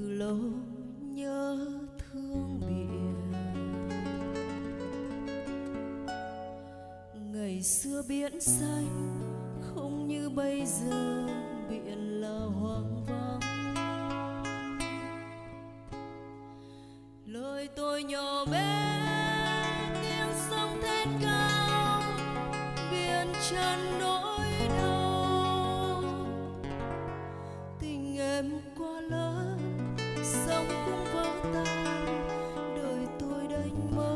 lâu nhớ thương biển. Ngày xưa biển xanh không như bây giờ, biển là hoang vắng. Lời tôi nhỏ bé tiếng sóng thét cao, biển tràn nỗi đau. Tình em quá lớn, sóng cũng vỡ tan, đời tôi đành mơ.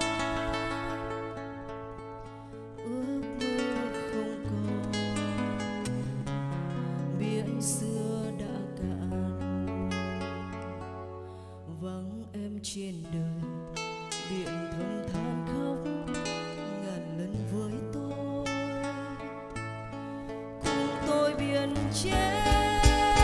Ước mơ không còn, biển xưa đã cạn. Vắng em trên đời, biển thầm than khóc ngàn lần với tôi. Cùng tôi biển chết,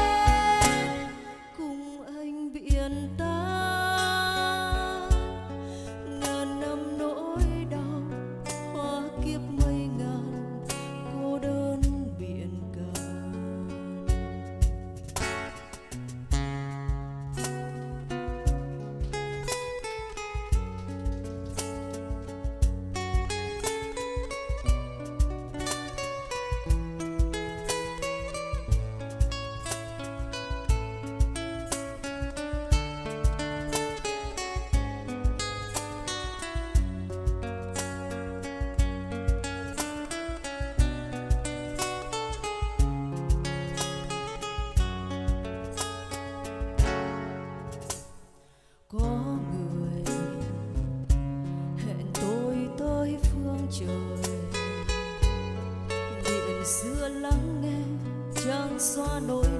cùng anh biển tan. Ngàn năm nỗi đau hóa kiếp mây ngàn, cô đơn biển cạn. Có người hẹn tôi tới phương trời, biển xưa lắng nghe chẳng xóa nỗi